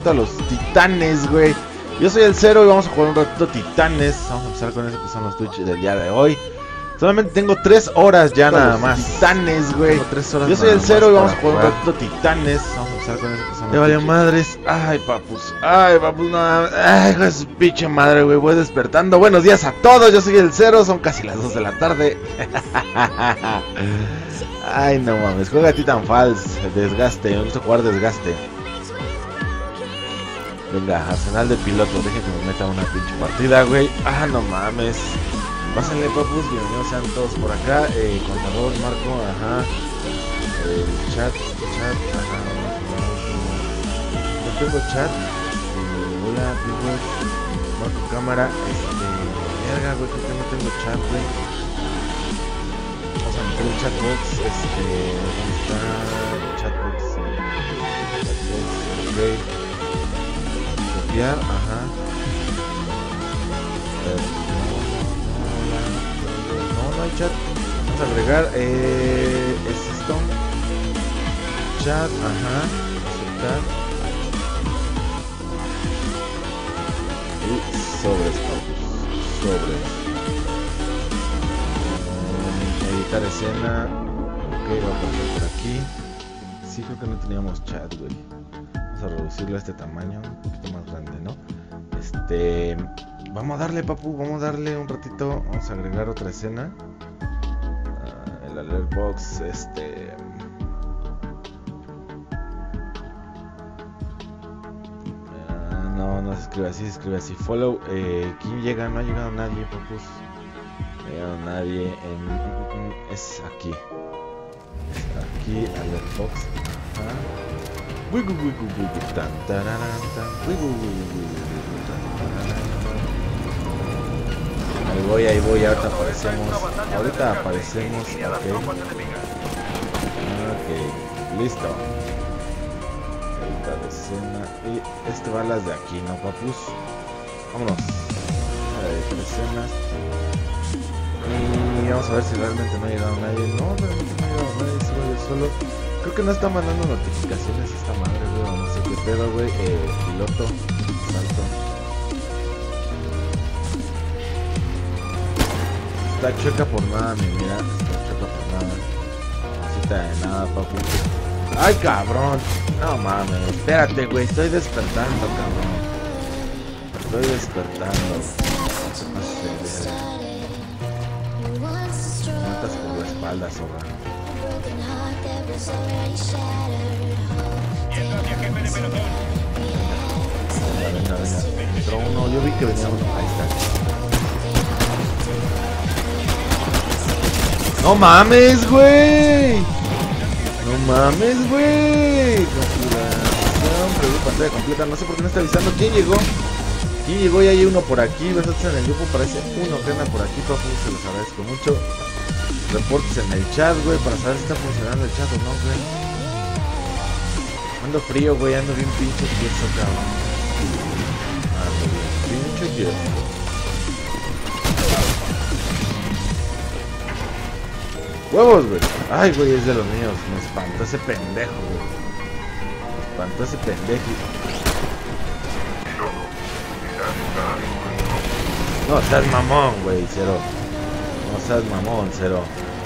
ratito a los titanes, güey. Yo soy el Cero y vamos a jugar un ratito titanes. Vamos a empezar con eso que son los Twitch del día de hoy. Solamente tengo 3 horas ya nada más. Titanes, güey. Yo soy el Cero y vamos a jugar un ratito titanes. Vamos a empezar con eso que son los valió madres. Ay, papus. Ay, papus, no. Ay, hijo de su pinche madre, güey. Voy despertando. Buenos días a todos. Yo soy el Cero. Son casi las 2 de la tarde. Ay, no mames. Juega Titanfalls. Desgaste. Me gusta jugar desgaste. Venga, Arsenal de piloto. Dejen que me meta una pinche partida, güey. Ah, no mames. Pásenle, papus, bienvenidos sean todos por acá. Contador, Marco, ajá. Chat, ajá. No tengo chat. Hola, people. Marco, cámara. Verga, güey, creo que no tengo chat, güey. Vamos a meter el chatbox. ¿Dónde está el chatbox? Ok. Copiar, ajá. No hay chat. Vamos a agregar es esto. Chat, ajá. Aceptar. Y sobres, sobres. Editar escena. Ok, va a pasar por aquí. Sí, creo que no teníamos chat, güey. Vamos a reducirlo a este tamaño, un poquito más grande, ¿no? Vamos a darle, papu, vamos a darle un ratito. Vamos a agregar otra escena. El alert box, no se escribe así, se escribe así. Follow, ¿quién llega? No ha llegado nadie, papus. No ha llegado nadie. Es aquí. Aquí, alert box. Ajá. Tan, tararán, tan. Ahí voy, ahorita aparecemos. Ok, listo. Ahorita de escena. Y va las de aquí, ¿no, papus? Vámonos. Escenas. Y vamos a ver si realmente no ha llegado nadie. No, realmente no ha llegado nadie, solo. Creo que no está mandando notificaciones esta madre, güey. No sé qué pedo, güey. Piloto. Salto. Está chueca por nada, mi mira. Está chueca por nada. No necesita de nada, papu. ¡Ay, cabrón! No mames. Espérate, güey. Estoy despertando, cabrón. Estoy despertando. No sé, matas por la espalda, sobra. Venga. Entró uno. Yo vi que venía uno. Ahí está. ¡No mames, güey! ¡No mames, güey! Configuración, preview pantalla completa. No sé por qué no está avisando. ¿Quién llegó? Y hay uno por aquí. Ves en el grupo. Parece uno que anda por aquí. Por favor, se los agradezco mucho. Reportes en el chat, güey. Para saber si está funcionando el chat o no, güey. Ando frío, güey. Ando bien pinche tieso, cabrón. Ando bien pinche tieso. ¡Huevos, güey! ¡Ay, güey! Es de los míos. Me espantó ese pendejo, güey. No seas mamón, güey, Cero. No seas mamón, Cero.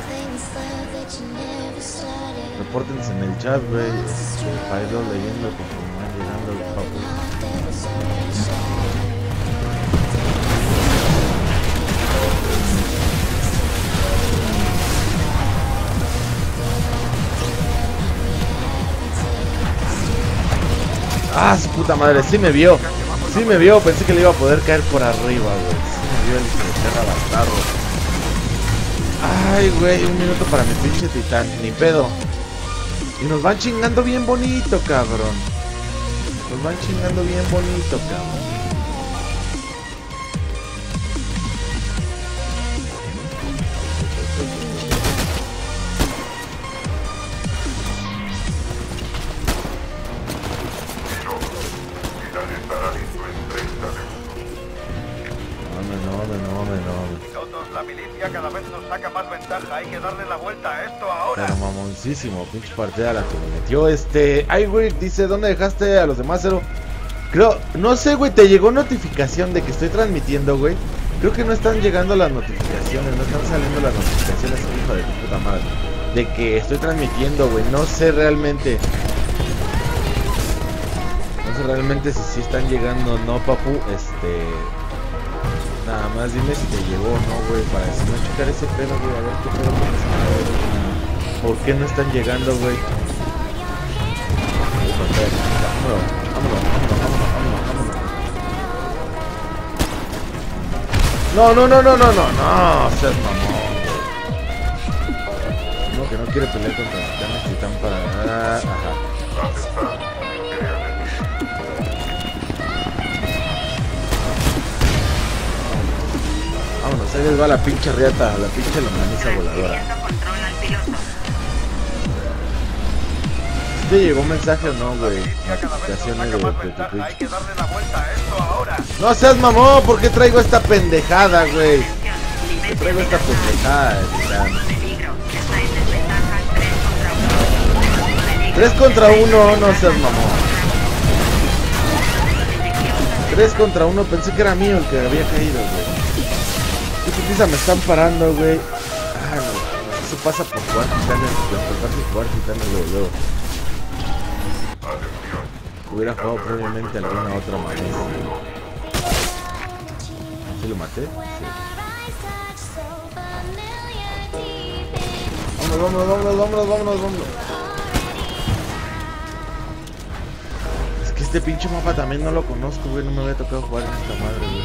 Repórtense en el chat, güey. Para irlo leyendo conforme van llegando los papus. Ah, su puta madre, sí me vio, pensé que le iba a poder caer por arriba, güey. Sí me vio el tierra bastardo. Ay, güey, un minuto para mi pinche titán, ni pedo. Y nos van chingando bien bonito, cabrón. La milicia cada vez nos saca más ventaja. Hay que darle la vuelta a esto ahora. Pero mamoncísimo, pinche partida la que me metió Ay, güey, dice, ¿dónde dejaste a los demás, Cero? Creo, no sé, güey, te llegó notificación de que estoy transmitiendo, güey. Creo que no están llegando las notificaciones, no están saliendo las notificaciones, hijo de tu puta madre. De que estoy transmitiendo, güey, no sé realmente. No sé realmente si están llegando o no, papu, nada más dime si te llegó o no, güey, para si no checar ese pedo, güey, a ver qué pedo con esa madre, güey. ¿Por qué no están llegando, güey? Vámonos. No, seas mamón, güey. No, que no quiere pelear contra titanes que están para nada. Ajá. Vámonos, ahí les va la pinche riata, la pinche longaniza voladora. ¿Te llegó un mensaje o no, güey? Notificaciones de tu Twitch. No seas mamón, ¿por qué traigo esta pendejada, güey? ¿Qué traigo esta pendejada, titán? 3 contra 1, no seas mamón. 3 contra 1, pensé que era mío el que había caído, güey. ¿Qué putiza me están parando, güey? Ah, no, eso pasa por jugar titanes, por tratar de jugar titanes luego. Hubiera jugado previamente alguna otra manera. ¿Sí lo maté? Sí. Vámonos. Es que este pinche mapa también no lo conozco, güey. No me había tocado jugar en esta madre, güey.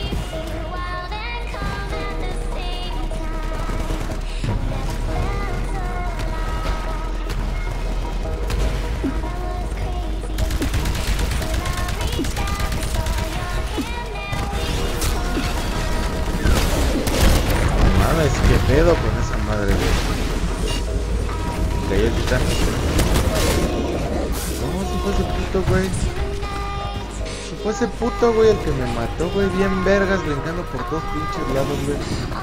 ¿Qué pedo con esa madre, güey? Cayó el titán. No, si fue ese puto, güey. Si fue ese puto, güey, el que me mató, güey. Bien vergas, brincando por todos pinches lados, güey.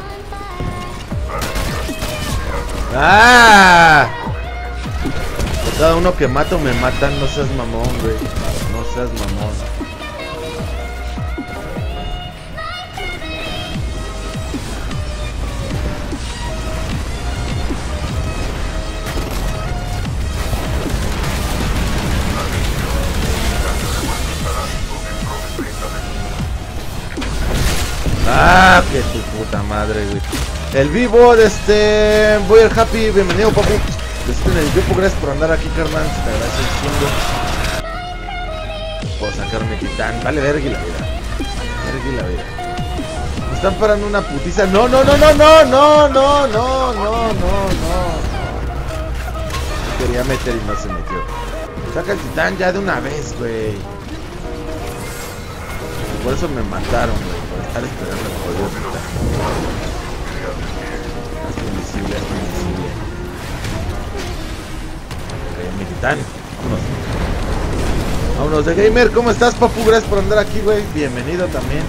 ¡Ah! Por cada uno que mato me matan, no seas mamón, güey. No seas mamón. Ah, que tu puta madre, güey. El vivo de voy al happy, bienvenido, papu. En el grupo, gracias por andar aquí, carnal. Te agradezco un chingo por sacarme titán. Vale, vergui la vida. Me están parando una putiza. No. Quería meter y no se metió. Saca el titán ya de una vez, güey. Por eso me mataron, güey. Por estar esperando el jodido titán. Hasta invisible. Ok, mi titán. Vámonos de gamer. ¿Cómo estás, papu? Gracias por andar aquí, güey. Bienvenido también.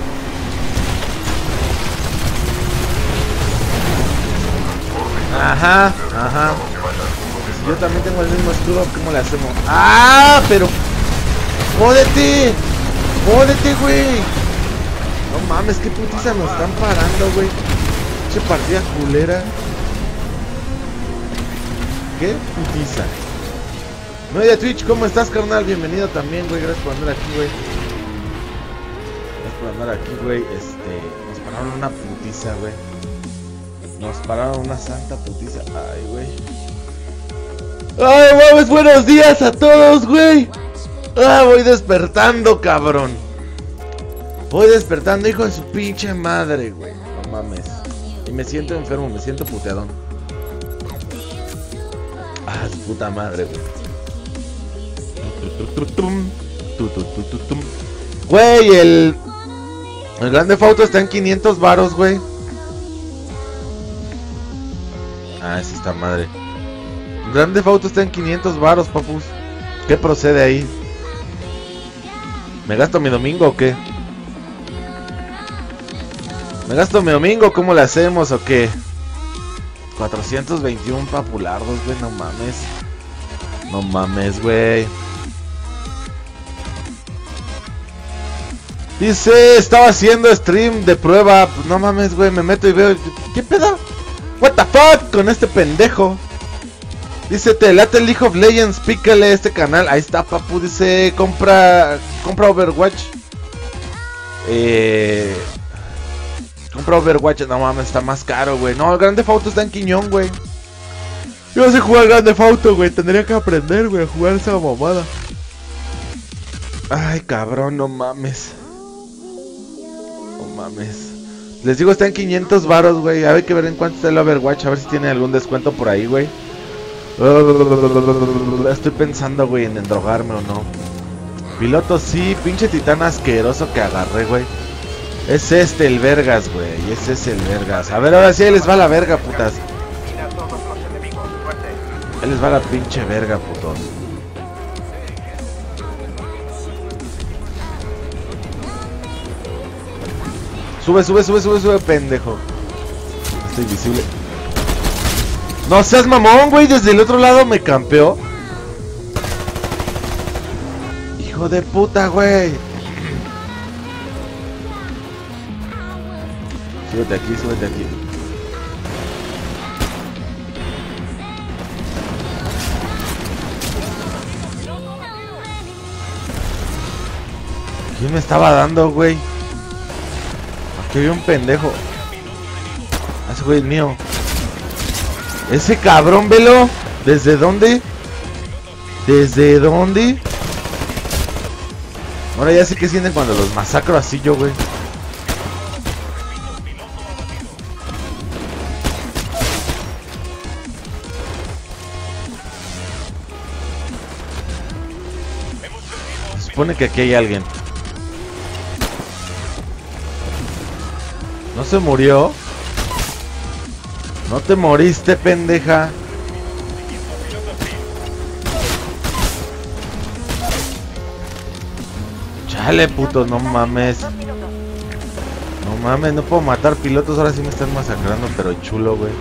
Ajá. Si yo también tengo el mismo escudo, ¿cómo le hacemos? ¡Ah! Pero... ¡Jódete, güey! No mames, qué putiza nos están parando, güey. Che partida culera. ¿Qué putiza? No de Twitch, ¿cómo estás, carnal? Bienvenido también, güey. Gracias por andar aquí, güey. Nos pararon una putiza, güey. Nos pararon una santa putiza. Ay, güey. Ay, mames, buenos días a todos, güey. Ah, voy despertando, cabrón. Voy despertando, hijo de su pinche madre, güey. No mames. Y me siento enfermo, me siento puteadón. Ah, su puta madre, güey. Güey, el Grand Theft Auto está en 500 varos, güey. Ah, es esta madre. El Grand Theft Auto está en 500 varos, papus. ¿Qué procede ahí? ¿Me gasto mi domingo o qué? ¿Me gasto mi domingo? ¿Cómo le hacemos o qué? 421 papulardos, güey, no mames. No mames, güey. Dice, estaba haciendo stream de prueba. Pues no mames, güey, me meto y veo. ¿Qué pedo? What the fuck con este pendejo. Dice, te late el League of Legends, pícale este canal. Ahí está, papu. Dice, compra Overwatch. Compra Overwatch. No mames, está más caro, güey. No, el Grand Theft Auto está en Quiñón, güey. Yo no sé jugar Grand Theft Auto, güey. Tendría que aprender, güey, a jugar esa mamada. Ay, cabrón, no mames. No mames. Les digo, está en 500 varos, güey. Hay que ver en cuánto está el Overwatch. A ver si tiene algún descuento por ahí, güey. Estoy pensando, güey, en endrogarme o no. Piloto, sí. Pinche titán asqueroso que agarré, güey. Es este el vergas, güey. Ese es el vergas. A ver, ahora sí, ahí les va la verga, putas. Ahí les va la pinche verga, putos. Sube, pendejo. Estoy visible. No seas mamón, güey. Desde el otro lado me campeó. Hijo de puta, güey. Súbete aquí. ¿Quién me estaba dando, güey? Aquí había un pendejo. Ese güey es mío. Ese cabrón, velo. ¿Desde dónde? ¿Desde dónde? Ahora ya sé que sienten cuando los masacro así yo, güey. Se supone que aquí hay alguien. ¿No se murió? ¿No te moriste, pendeja? Chale, puto, no mames. No mames, no puedo matar pilotos. Ahora sí me están masacrando, pero chulo, güey.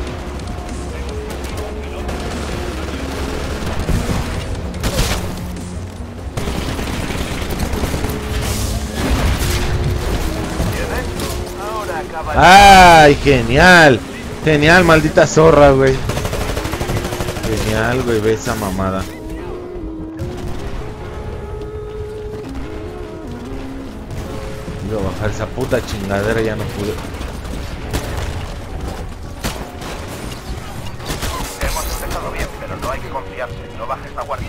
¡Ay, genial! Genial, maldita zorra, güey. Genial, güey, ve esa mamada. Iba a bajar esa puta chingadera, ya no pude. Hemos empezado bien, pero no hay que confiarse. No bajes la guardia.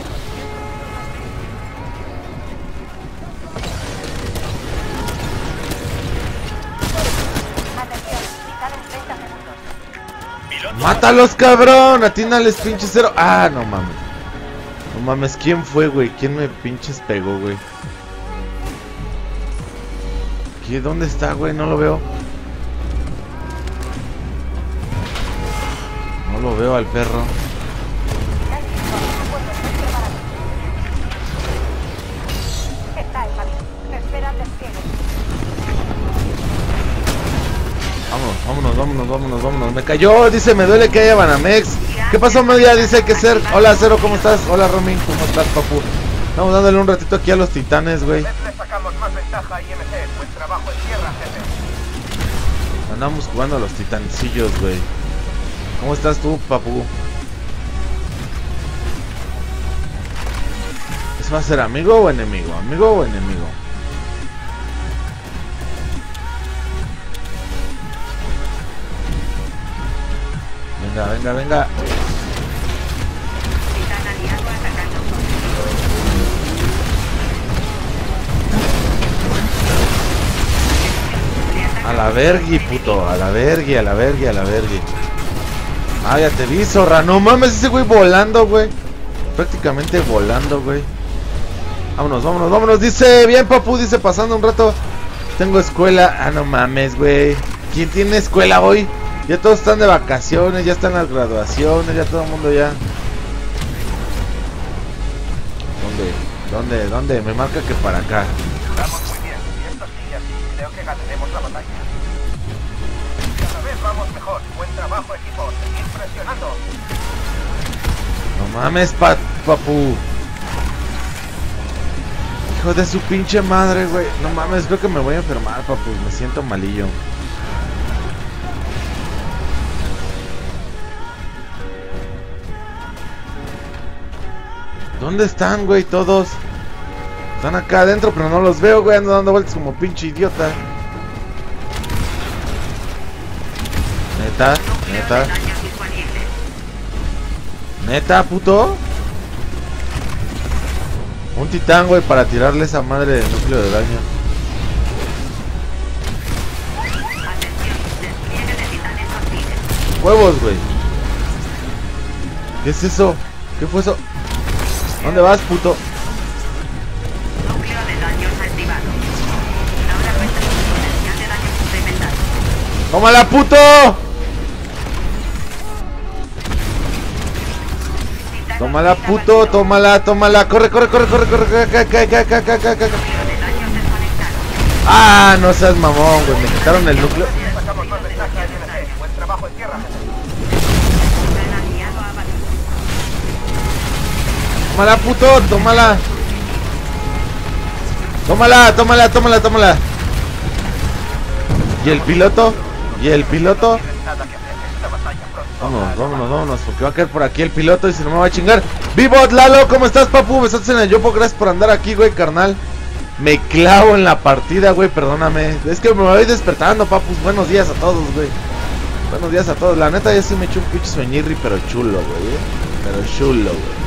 ¡Mátalos, cabrón! Atínales, pinche cero. Ah, no mames. No mames, ¿quién fue, güey? ¿Quién me pinches pegó, güey? ¿Qué? ¿Dónde está, güey? No lo veo. No lo veo al perro. Vámonos. Me cayó, dice, me duele que haya Banamex. ¿Qué pasó, Media? Dice, hay que ser. Hola, Cero, ¿cómo estás? Hola, Romin, ¿cómo estás, papu? Vamos dándole un ratito aquí a los titanes, güey. Le sacamos más ventaja a IMC. Buen trabajo en tierra, jefe. Andamos jugando a los titancillos, güey. ¿Cómo estás tú, papu? ¿Eso va a ser amigo o enemigo? ¿Amigo o enemigo? Venga. A la vergui, puto. A la vergui. Ah, ya te vi, zorra. No mames, ese güey volando, güey. Prácticamente volando, güey. Vámonos. Dice, bien, papu. Dice, pasando un rato. Tengo escuela. Ah, no mames, güey. ¿Quién tiene escuela hoy? Ya todos están de vacaciones, ya están las graduaciones, ya todo el mundo ya. ¿Dónde? Me marca que para acá. Vamos muy bien. Y esto sigue así, creo que ganaremos la batalla. Cada vez vamos mejor. Buen trabajo, equipo. Seguid presionando. No mames, papu. Hijo de su pinche madre, güey. No mames, creo que me voy a enfermar, papu. Me siento malillo. ¿Dónde están, güey, todos? Están acá adentro, pero no los veo, güey. Ando dando vueltas como pinche idiota. Neta, neta. Neta, puto. Un titán, güey, para tirarle esa madre de núcleo de daño. Huevos, güey. ¿Qué es eso? ¿Qué fue eso? ¿Dónde vas, puto? Núcleo de daños activado. Ahora cuenta con potencial de daño incrementado. ¡Tómala, puto! Tómala, puto, tómala, tómala. Corre, corre, corre, corre, corre, acá. Ah, no seas mamón, güey. Me quitaron el núcleo. Sacamos más ventaja a IMC. Buen trabajo en tierra. Tómala, puto, tómala. Tómala, tómala, tómala, tómala. ¿Y el piloto? ¿Y el piloto? Vámonos, vámonos, vámonos, porque va a caer por aquí el piloto y si no me va a chingar. ¡Vivot, Lalo! ¿Cómo estás, papu? Me estás en el Yopo, gracias por andar aquí, güey, carnal. Me clavo en la partida, güey, perdóname. Es que me voy despertando, papus. Buenos días a todos, güey. Buenos días a todos. La neta, ya sí me eché un pinche sueñirri, pero chulo, güey. Pero chulo, güey.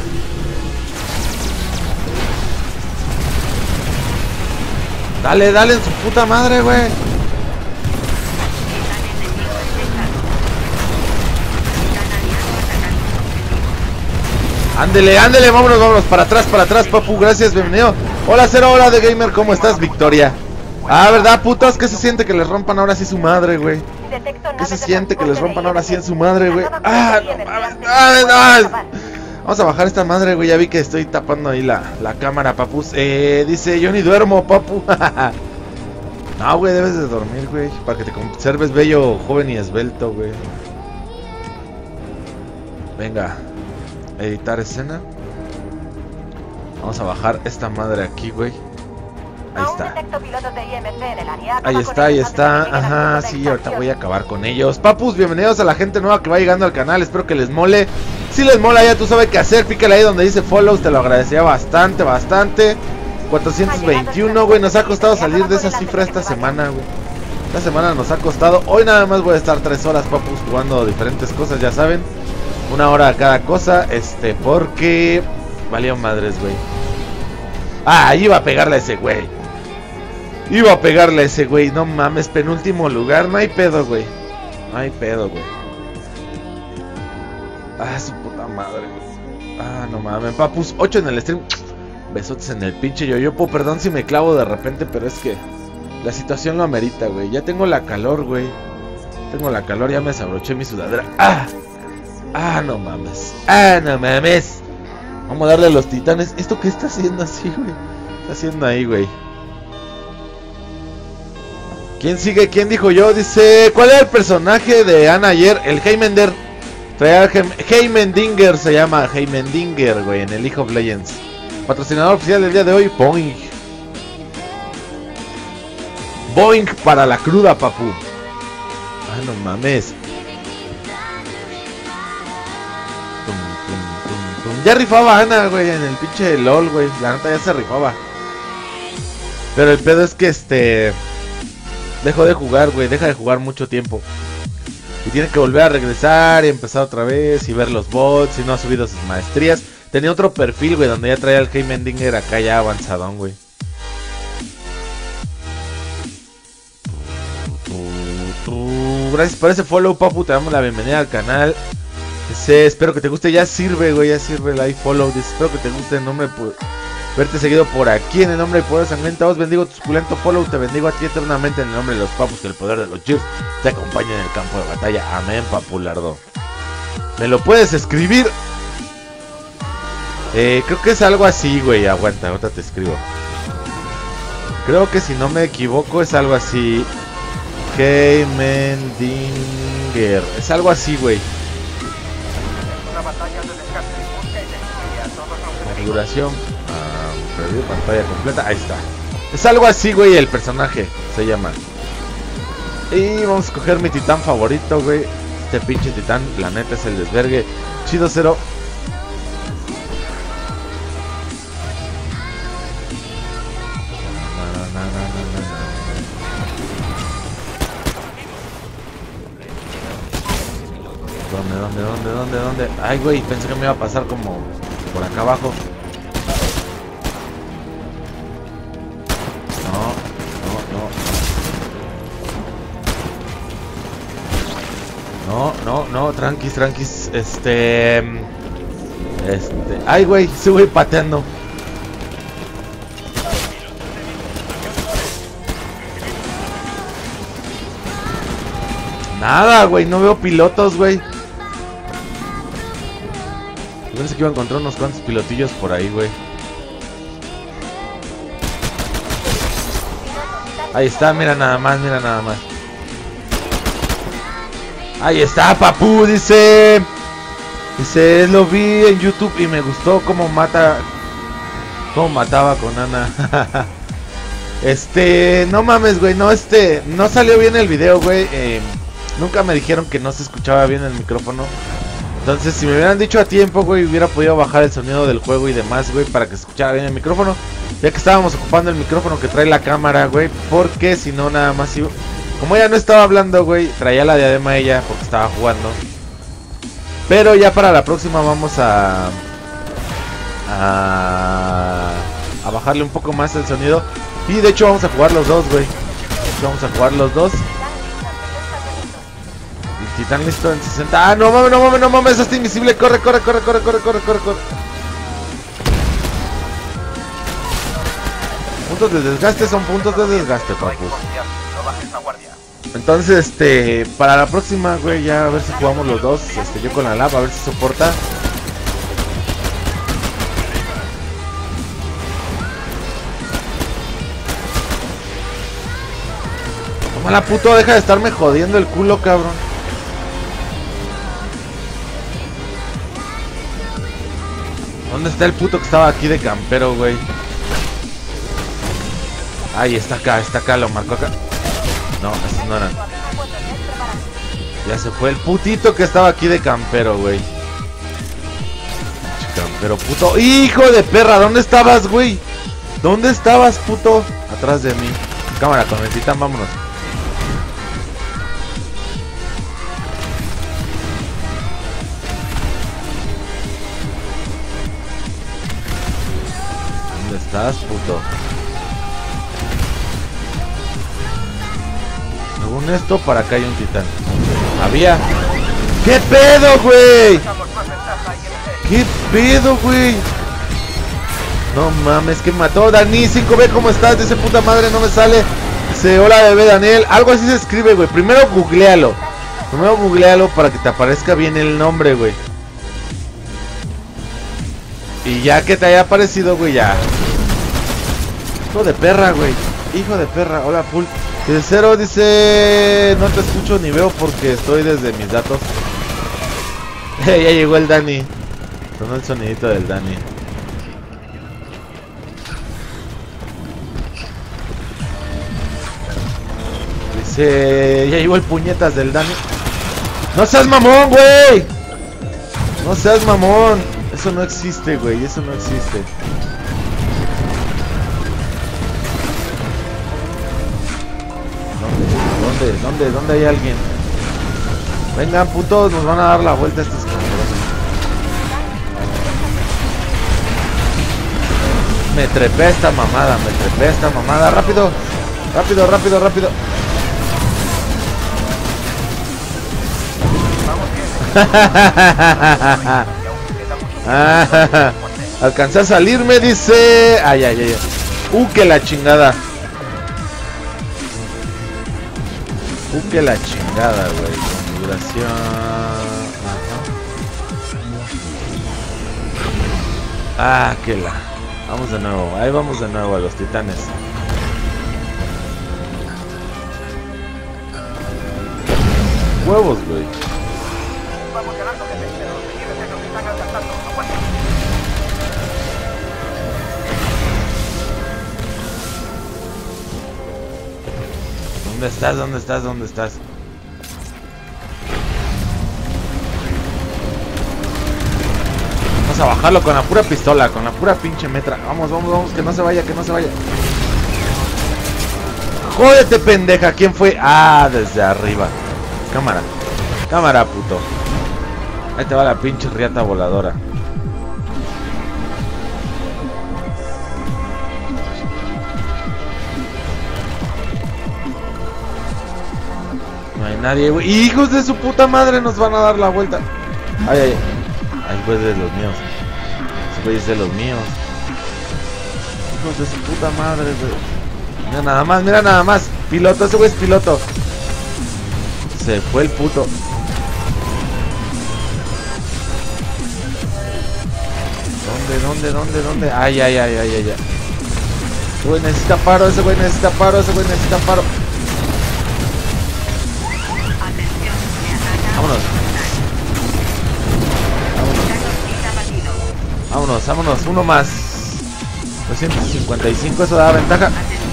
Dale, dale en su puta madre, güey. Ándele, ándele, vámonos, vámonos. Para atrás, papu. Gracias, bienvenido. Hola, 0 hora de gamer. ¿Cómo estás, Victoria? Ah, ¿verdad, putos? ¿Qué se siente que les rompan ahora sí su madre, güey? ¿Qué se siente que les rompan ahora sí en su madre, güey? Ah, no mames. Vamos a bajar esta madre, güey. Ya vi que estoy tapando ahí la cámara, papus. Dice, yo ni duermo, papu. No, güey, debes de dormir, güey. Para que te conserves bello, joven y esbelto, güey. Venga. Editar escena. Vamos a bajar esta madre aquí, güey. Ahí está. Ahí está, ahí está. Ajá, sí, ahorita voy a acabar con ellos. Papus, bienvenidos a la gente nueva que va llegando al canal. Espero que les mole. Si les mola, ya tú sabes qué hacer. Pícale ahí donde dice follow. Te lo agradecería bastante, bastante. 421, güey. Nos ha costado salir de esa cifra esta semana, güey. Esta semana nos ha costado. Hoy nada más voy a estar 3 horas, papus, jugando diferentes cosas, ya saben. 1 hora a cada cosa. Porque valió madres, güey. Ah, iba a pegarle a ese güey. Iba a pegarle a ese güey. No mames, penúltimo lugar. No hay pedo, güey. No hay pedo, güey. Ah, su puta madre, güey. Ah, no mames. Papus, 8 en el stream. Besotes en el pinche yoyopo. Perdón si me clavo de repente, pero es que la situación lo amerita, güey. Ya tengo la calor, güey. Tengo la calor, ya me desabroché mi sudadera. ¡Ah! ¡Ah, no mames! ¡Ah, no mames! Vamos a darle a los titanes. ¿Esto qué está haciendo así, güey? Está haciendo ahí, güey. ¿Quién sigue? ¿Quién dijo yo? Dice, ¿cuál era el personaje de Ana ayer? El Heimendinger. Heimendinger se llama. Heimendinger, güey, en el League of Legends. Patrocinador oficial del día de hoy, Boeing. Boeing para la cruda, papu. Ah, no mames. Ya rifaba Ana, güey, en el pinche LOL, güey. La neta ya se rifaba. Pero el pedo es que dejó de jugar, güey. Deja de jugar mucho tiempo. Y tiene que volver a regresar y empezar otra vez. Y ver los bots. Y no ha subido sus maestrías. Tenía otro perfil, güey, donde ya traía el Heimendinger acá ya avanzadón, güey. Gracias por ese follow, papu. Te damos la bienvenida al canal. Dice, espero que te guste. Ya sirve, güey, ya sirve el follow. Dice, espero que te guste el nombre por verte seguido por aquí en el nombre del poder sangriento. Os bendigo tu suculento follow. Te bendigo a ti eternamente en el nombre de los papus. Que el poder de los Gears te acompañe en el campo de batalla. Amén, papulardo. ¿Me lo puedes escribir? Creo que es algo así, güey. Aguanta, ahorita te escribo. Creo que si no me equivoco es algo así. Heimendinger. Es algo así, güey. Configuración. Preview, pantalla completa, ahí está. Es algo así, güey, el personaje se llama. Y vamos a escoger mi titán favorito, güey. Este pinche titán, la neta es el desvergue. Chido Cero. ¿Dónde? Ay, güey, pensé que me iba a pasar como por acá abajo. No, tranquis. Ay, güey, sí, güey, pateando. Nada, güey, no veo pilotos, güey. Yo pensé que iba a encontrar unos cuantos pilotillos por ahí, güey. Ahí está, mira nada más. Ahí está, papu, dice, lo vi en YouTube y me gustó cómo mataba con Ana. No mames, güey, no salió bien el video, güey. Nunca me dijeron que no se escuchaba bien el micrófono. Entonces, si me hubieran dicho a tiempo, güey, hubiera podido bajar el sonido del juego y demás, güey, para que se escuchara bien el micrófono. Ya que estábamos ocupando el micrófono que trae la cámara, güey, porque si no, nada más iba... Como ella no estaba hablando, güey, traía la diadema ella porque estaba jugando. Pero ya para la próxima vamos a bajarle un poco más el sonido. Y de hecho vamos a jugar los dos, güey. El titán listo en 60. Ah, no mames, está invisible. Corre. Puntos de desgaste son puntos de desgaste, papu. Entonces, para la próxima, güey, ya a ver si jugamos los dos. Yo con la lava, a ver si soporta. Tómala, puto, deja de estarme jodiendo el culo, cabrón. ¿Dónde está el puto que estaba aquí de campero, güey? Ahí está acá, lo marcó acá. No, esos no eran. Ya se fue el putito que estaba aquí de campero, güey. Campero, puto. ¡Hijo de perra! ¿Dónde estabas, güey? ¿Dónde estabas, puto? Atrás de mí. Cámara, con el titán, vámonos. ¿Dónde estás, puto? Según esto, para acá hay un titán. Había. ¿Qué pedo, güey? ¿Qué pedo, güey? No mames, que mató. Dani 5B, ¿cómo estás? Dice, puta madre, no me sale. Dice, hola bebé Daniel. Algo así se escribe, güey. Primero googlealo para que te aparezca bien el nombre, güey. Y ya que te haya aparecido, güey, ya. Hijo de perra, güey. Hola, full. De Cero dice, no te escucho ni veo porque estoy desde mis datos. Ya llegó el Dani. Sonó el sonidito del Dani. Dice, ya llegó el puñetas del Dani. No seas mamón, güey. Eso no existe, güey. ¿Dónde hay alguien? Vengan, putos, nos van a dar la vuelta estos cabrones. Me trepé esta mamada. Rápido. Alcancé a salirme, dice. Ay. Que la chingada. Que la chingada, güey. Configuración. Ajá. Que la. Vamos de nuevo. Ahí vamos de nuevo a los titanes. Huevos, güey. ¿Dónde estás? ¿Dónde estás? ¿Dónde estás? Vamos a bajarlo con la pura pistola, con la pura pinche metra. Vamos, vamos, vamos, que no se vaya, que no se vaya. Jódete, pendeja. ¿Quién fue? Ah, desde arriba. Cámara. Cámara, puto. Ahí te va la pinche riata voladora. No hay nadie, güey. ¡Hijos de su puta madre! Nos van a dar la vuelta. Ay, ay. Ay, güey, de los míos. Ese güey es de los míos. Hijos de su puta madre, güey. Mira nada más, mira nada más. Piloto, ese güey es piloto. Se fue el puto. ¿Dónde? Ay, ay, ay, ay, ay. Ese güey necesita paro, ese güey necesita paro, ese güey necesita paro. Vámonos. Vámonos, vámonos, uno más. 255, eso da ventaja.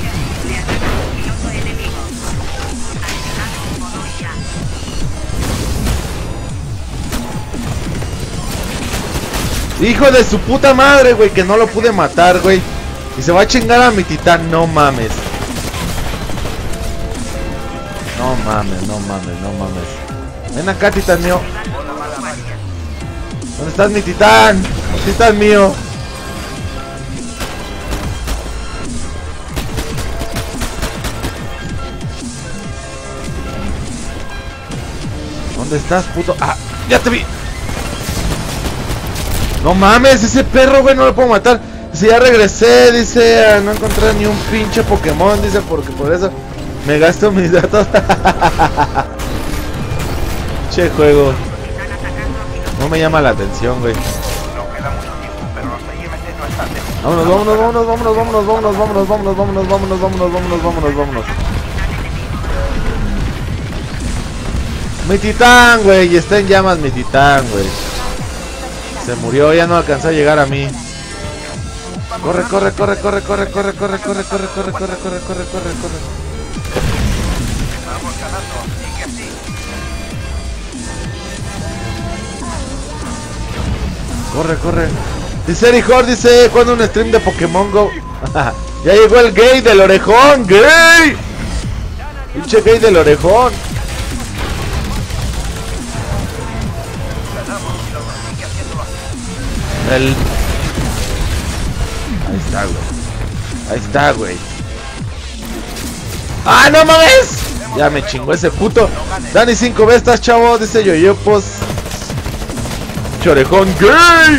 Hijo de su puta madre, güey, que no lo pude matar, güey. Y se va a chingar a mi titán, no mames. No mames, no mames, no mames. Ven acá, titán mío. ¿Dónde estás, mi titán? Titán mío. ¿Dónde estás, puto? Ah, ya te vi. No mames, ese perro, güey, no lo puedo matar. Dice, ya regresé, dice, no encontré ni un pinche Pokémon, dice, porque por eso me gasto mis datos. Che, juego. No me llama la atención, güey. Vámonos, vámonos, vámonos, vámonos, vámonos, vámonos, vámonos, vámonos, vámonos, vámonos, vámonos, vámonos, vámonos, vámonos. Mi titán, güey, está en llamas mi titán, güey. Se murió, ya no alcanzó a llegar a mí. Corre, corre, corre, corre, corre, corre, corre, corre, corre, corre, corre, corre, corre, corre, corre. Vamos ganando, sigue así. Corre, corre. Dice Erijor, dice, ¿cuándo un stream de Pokémon Go? Ya llegó el gay del orejón, gay. Pinche gay del orejón. El... Ahí está, güey. Ahí está, güey. ¡Ah, no mames! Ya me chingó ese puto. Dani 5 bestas, chavo. Dice Yoyopos. Chorejón gay.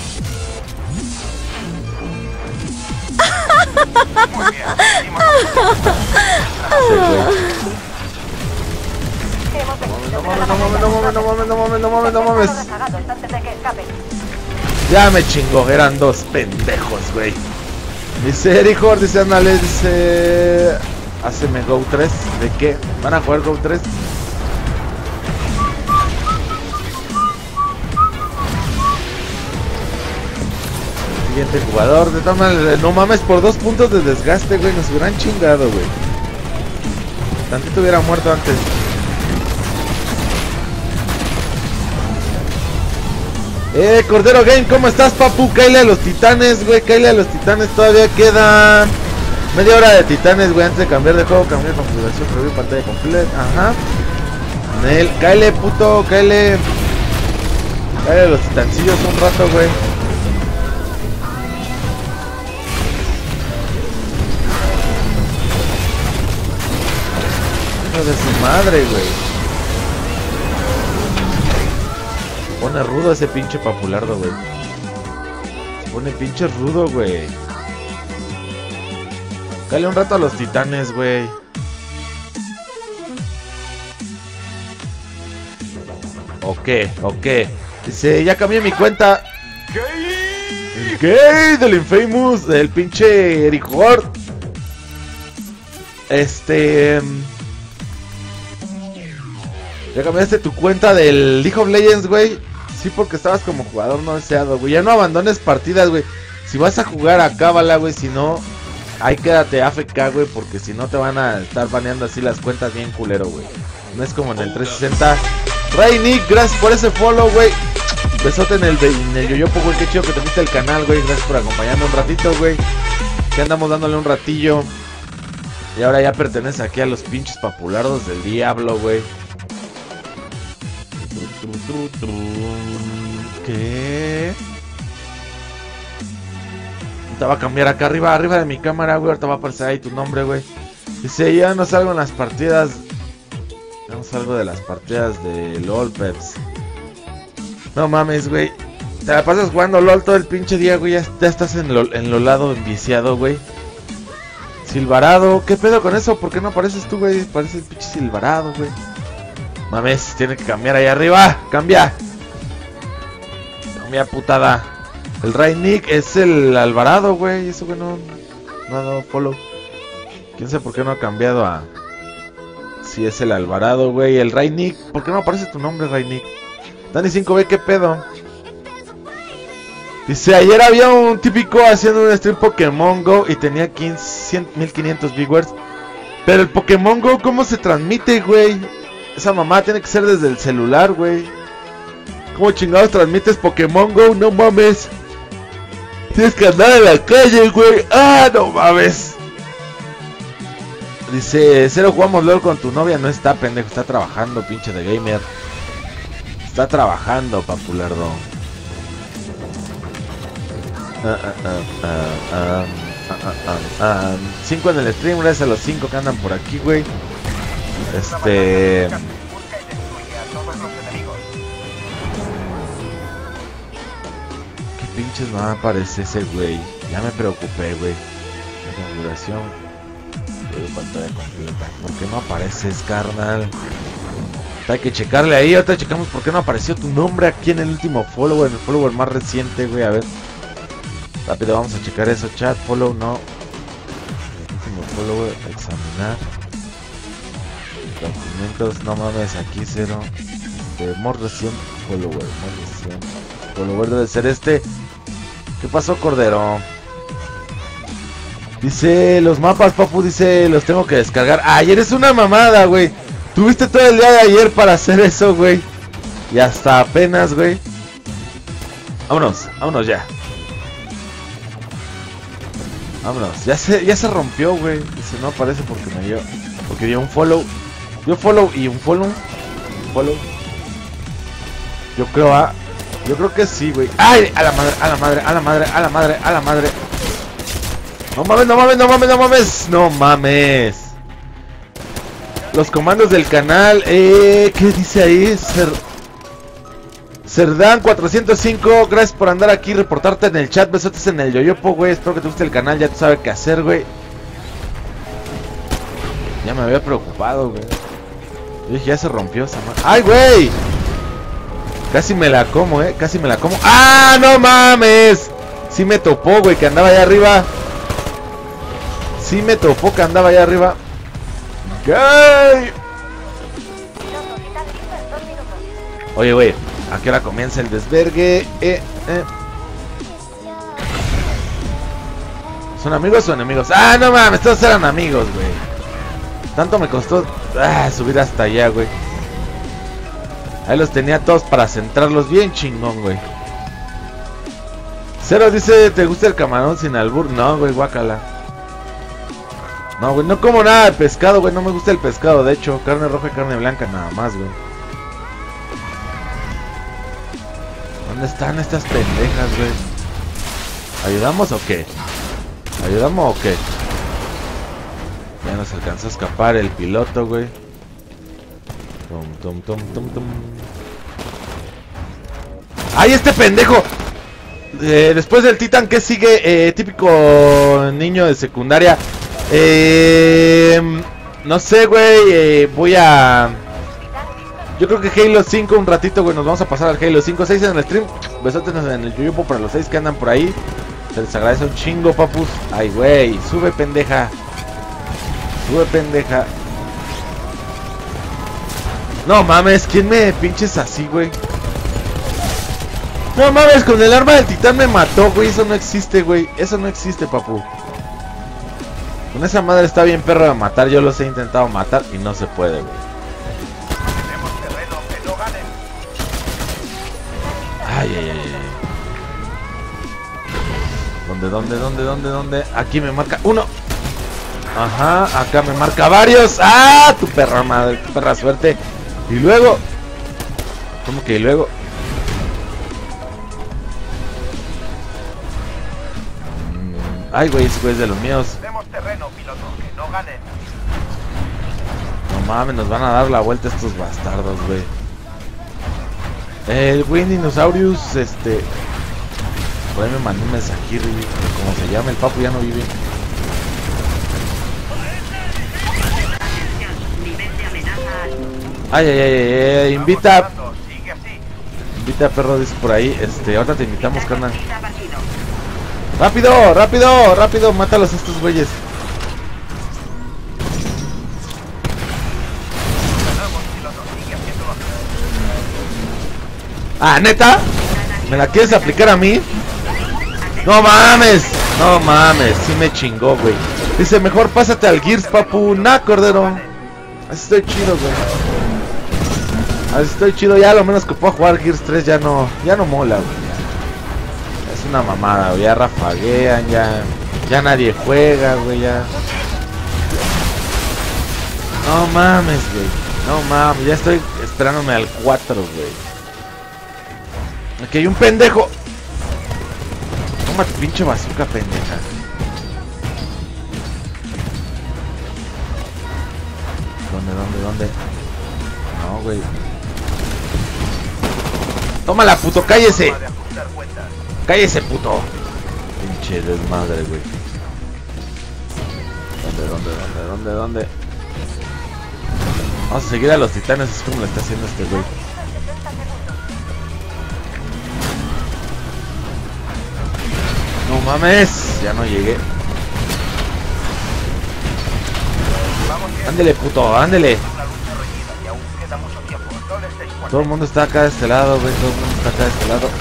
Muy bien, No mames. Ya me chingó, eran dos pendejos, güey. Dice Erijor, dice ándale, dice... Haceme Go 3, ¿de qué? ¿Van a jugar Go 3? Siguiente jugador, de todas maneras, no mames, por 2 puntos de desgaste, güey, nos hubieran chingado, güey. Tantito hubiera muerto antes. Cordero Game, ¿cómo estás, papu? Cáile a los titanes, güey, cáile a los titanes, todavía queda media hora de titanes, güey, antes de cambiar de juego, cambiar de configuración, preview pantalla completa, ajá. Nel, cáile, puto, cáile. Cáile a los titancillos un rato, güey. Hijo de su madre, güey. Pone rudo ese pinche papulardo, güey. Pone pinche rudo, güey. Dale un rato a los titanes, güey. Ok. Dice, ya cambié mi cuenta. El gay del Infamous, del pinche Erijor. Ya cambiaste tu cuenta del League of Legends, güey. Sí, porque estabas como jugador no deseado, güey. Ya no abandones partidas, güey. Si vas a jugar, acábala, güey. Si no, ahí quédate AFK, güey, porque si no te van a estar baneando así las cuentas bien culero, güey. No es como en el 360. Ray Nick, gracias por ese follow, güey. Besote en el yoyopo, güey. Qué chido que te fuiste el canal, güey. Gracias por acompañarme un ratito, güey. Que andamos dándole un ratillo. Y ahora ya pertenece aquí a los pinches papulardos del diablo, güey. ¿Qué? Te va a cambiar acá arriba de mi cámara, güey. Ahorita va a aparecer ahí tu nombre, güey. Dice, ya no salgo en las partidas. Ya no salgo de las partidas de LOL, Peps. No mames, güey. Te la pasas jugando LOL todo el pinche día, güey. Ya estás enlolado, enviciado, güey. Silvarado, ¿qué pedo con eso? ¿Por qué no apareces tú, güey? Parece el pinche Silvarado, güey. Mames, tiene que cambiar ahí arriba. Cambia. Cambia, putada. El Ray Nick es el Alvarado, güey. Eso, güey, no ha dado follow. Quién sabe por qué no ha cambiado a... Si es el Alvarado, güey. El Ray Nick. ¿Por qué no aparece tu nombre, Ray Nick? Dani 5B, ¿qué pedo? Dice, ayer había un típico haciendo un stream Pokémon Go y tenía 1500 viewers. Pero el Pokémon Go, ¿cómo se transmite, güey? Esa mamá tiene que ser desde el celular, güey. ¿Cómo chingados transmites Pokémon Go? No mames. Tienes que andar en la calle, güey. Ah, no mames. Dice, Cero, jugamos LOL con tu novia. No está, pendejo, está trabajando, pinche de gamer. Está trabajando, papulardo. 5 en el stream, gracias a los 5 que andan por aquí, güey. ¿Qué pinches no aparece ese güey? Ya me preocupé, güey. La configuración de pantalla completa. ¿Por qué no apareces, carnal? Hay que checarle ahí. Ahorita checamos por qué no apareció tu nombre aquí en el último follow, en el follower más reciente, güey. A ver. Rápido, vamos a checar eso, chat. Follow, no. Último follower, examinar. Documentos, no mames, aquí cero. Más reciente follower, más reciente. Follower debe ser este. ¿Qué pasó, Cordero? Dice, los mapas, papu, dice, los tengo que descargar. Ayer es una mamada, güey. Tuviste todo el día de ayer para hacer eso, güey. Y hasta apenas, güey. Vámonos, vámonos ya. Vámonos, ya se rompió, güey. Dice, no aparece porque me dio. Porque dio un follow. Dio follow y un follow. Follow. Yo creo que sí, güey. ¡Ay! A la madre, a la madre, a la madre, a la madre, a la madre. No mames, no mames, no mames, no mames. No mames. Los comandos del canal. ¿Qué dice ahí? Cerdán 405, gracias por andar aquí, reportarte en el chat, besotes en el yoyopo, güey, espero que te guste el canal, ya tú sabes qué hacer, güey. Ya me había preocupado, güey. Yo dije, ya se rompió esa madre. ¡Ay, güey! Casi me la como, casi me la como. ¡Ah, no mames! Sí me topó, güey, que andaba allá arriba. Sí me topó que andaba allá arriba. ¡Gay! Oye, güey, ¿a qué hora comienza el desvergue? ¿Son amigos o enemigos? ¡Ah, no mames! Todos eran amigos, güey. Tanto me costó subir hasta allá, güey. Ahí los tenía todos para centrarlos bien chingón, güey. Cero dice, ¿te gusta el camarón sin albur? No, güey, guácala. No, güey, no como nada de pescado, güey. No me gusta el pescado, de hecho. Carne roja y carne blanca nada más, güey. ¿Dónde están estas pendejas, güey? ¿Ayudamos o qué? ¿Ayudamos o qué? Ya nos alcanzó a escapar el piloto, güey. ¡Ay, este pendejo! Después del Titan, ¿qué sigue? Típico niño de secundaria. No sé, güey. Voy a... Yo creo que Halo 5 un ratito, güey. Nos vamos a pasar al Halo 5. 6 en el stream. Besotes en el yoyopo para los 6 que andan por ahí. Se les agradece un chingo, papus. Ay, güey. Sube, pendeja. Sube, pendeja. No mames, ¿quién me pinches así, güey? No mames, con el arma del titán me mató, güey. Eso no existe, güey. Eso no existe, papu. Con esa madre está bien perro de matar. Yo los he intentado matar y no se puede, güey. Tenemos terreno que no ganen. Ay, ay, ay. ¿Dónde? Aquí me marca uno. Ajá, acá me marca varios. ¡Ah! Tu perra madre, tu perra suerte. Y luego... ¿Cómo que y luego? Ay, güey, ese güey es de los míos. Tenemos terreno, piloto, que no ganen. No mames, nos van a dar la vuelta estos bastardos, güey. El güey Dinosaurius, por ahí me mandó un mensajillo, como se llama, el papu ya no vive. Ay, ay, ay, ay, invita. Sigue así. Invita, perro, dice por ahí. Ahorita te invitamos, carnal. ¡Rápido, rápido, rápido! Mátalos a estos güeyes. Ganamos, piloto, sigue haciéndolo. Ah, ¿neta? ¿Me la quieres aplicar a mí? No mames, no mames, sí me chingó, güey. Dice, mejor pásate al Gears, papu. Nah, cordero. Así estoy chido, güey. Así estoy chido, ya lo menos que puedo jugar Gears 3 ya no mola, güey. Es una mamada, güey. Ya rafaguean, ya nadie juega, güey, ya. No mames, güey. No mames, ya estoy esperándome al 4, güey. Aquí hay un pendejo. Toma tu pinche bazooka, pendeja. ¿Dónde? No, güey. Tómala, puto, cállese. Cállese, puto. Pinche desmadre, güey. ¿Dónde? Vamos a seguir a los titanes, es como lo está haciendo este güey. No mames, ya no llegué. Ándele, puto, ándele. Todo el mundo está acá de este lado, güey. Todo el mundo está acá de este lado.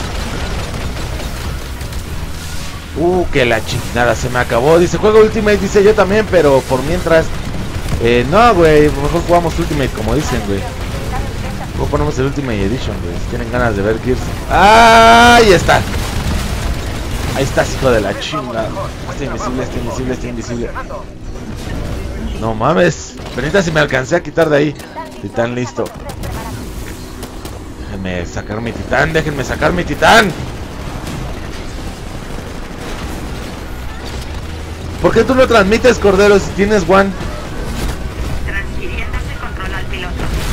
Que la chingada, se me acabó. Dice, juega Ultimate, dice yo también, pero por mientras... no, güey, mejor jugamos Ultimate, como dicen, güey. Luego ponemos el Ultimate Edition, güey. Si tienen ganas de ver Gears. ¡Ah! Ahí está. Ahí estás, hijo de la chingada. Está invisible. No mames. Penita si me alcancé a quitar de ahí. Titán listo. Déjenme sacar mi titán. ¿Por qué tú no transmites, Cordero, si tienes One? Transfiriéndose control al piloto.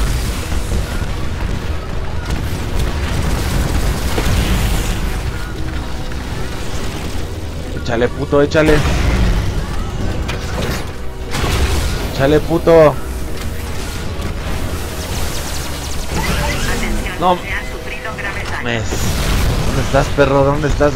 Échale, puto, échale. Échale, puto. Atención, No. se han sufrido graves daños. Mes. ¿Dónde estás, perro? ¿Dónde estás?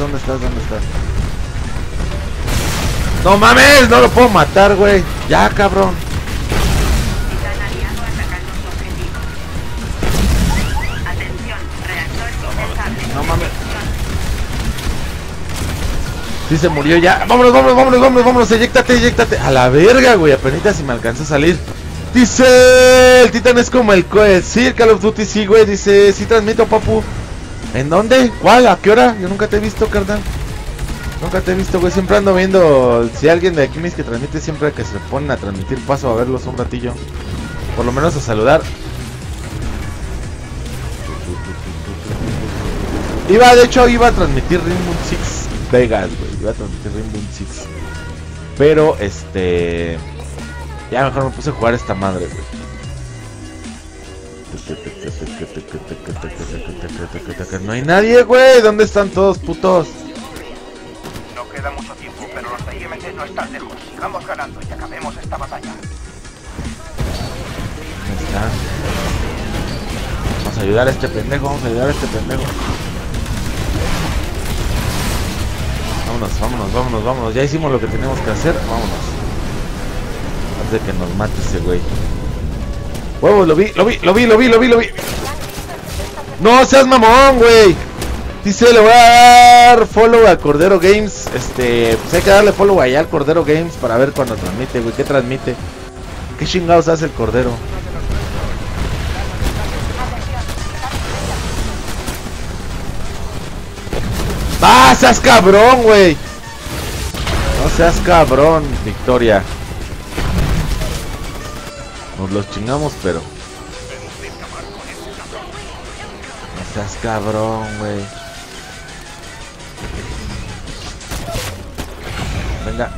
No mames, no lo puedo matar, güey. Ya, cabrón. Titán aliado atacando su objetivo. Atención, reactor inestable. No mames. Sí se murió ya. Vámonos. Eyéctate. A la verga, güey. Apenas si me alcanza a salir. Dice, el Titán es como el sí, Call of Duty, sí, güey. Dice, sí transmito, papu. ¿En dónde? ¿Cuál? ¿A qué hora? Yo nunca te he visto, carnal. Nunca te he visto, güey. Siempre ando viendo. Si alguien de aquí me dice que transmite, siempre que se ponen a transmitir, paso a verlos un ratillo. Por lo menos a saludar. De hecho, iba a transmitir Rainbow Six Vegas, güey. Pero, ya mejor me puse a jugar esta madre, güey. No hay nadie, güey. ¿Dónde están todos, putos? No queda mucho tiempo, pero los de IMC no están lejos. Sigamos ganando y acabemos esta batalla. ¿Dónde están? Vamos a ayudar a este pendejo. Vámonos. Ya hicimos lo que tenemos que hacer. Vámonos. Antes de que nos mate ese güey. Huevos, lo vi. No seas mamón, güey. Dice, le voy a dar follow a Cordero Games. Pues hay que darle follow allá al Cordero Games para ver cuando transmite, güey. ¿Qué transmite? ¿Qué chingados hace el Cordero? ¡Ah, seas cabrón, güey! No seas cabrón, Victoria. Nos los chingamos, pero... No seas cabrón, güey. Venga.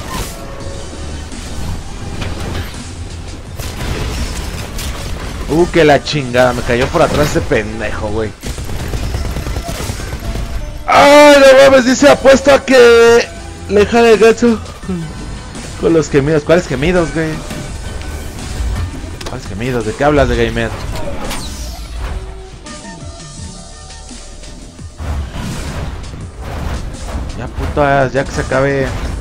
Que la chingada. Me cayó por atrás ese pendejo, güey. ¡Ay, no mames! Dice, apuesto a que le jale el gato con los gemidos. ¿Cuáles gemidos, güey? ¿Cuáles gemidos? ¿De qué hablas, de gamer? Ya putas, ya que se acabe.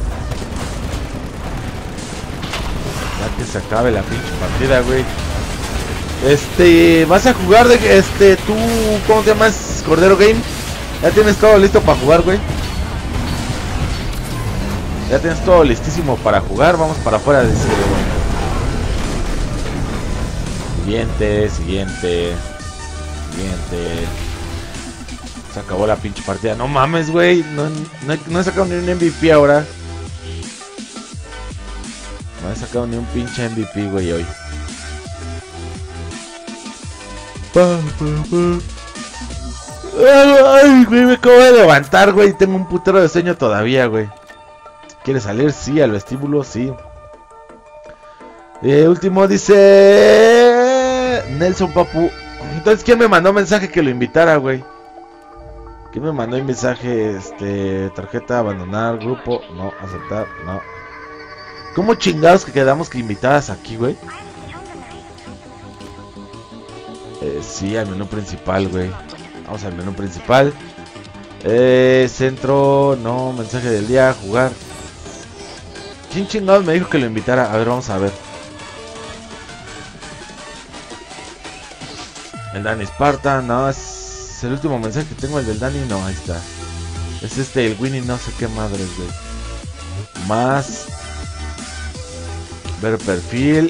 Ya que se acabe la pinche partida, güey. Vas a jugar de tú, ¿cómo te llamas? Cordero Game. Ya tienes todo listo para jugar, güey. Ya tienes todo listísimo para jugar. Vamos para afuera, dice. Siguiente. Se acabó la pinche partida. No mames, güey. No he sacado ni un MVP ahora. No he sacado ni un pinche MVP, güey, hoy. Ay, güey, me acabo de levantar, güey. Tengo un putero de sueño todavía, güey. ¿Quieres salir? Sí, al vestíbulo, sí. Último dice Nelson Papu. Entonces, ¿quién me mandó mensaje que lo invitara, güey? ¿Quién me mandó el mensaje? Tarjeta, abandonar, grupo, no, aceptar, no. ¿Cómo chingados que quedamos que invitadas aquí, güey? Sí, al menú principal, güey. Vamos al menú principal. Centro, no, mensaje del día, jugar. ¿Quién chingados me dijo que lo invitara? A ver, vamos a ver. El Dani Spartan, no, es el último mensaje que tengo, el del Dani, no, ahí está. Es el Winnie, no sé qué madres, güey. Más. Ver perfil.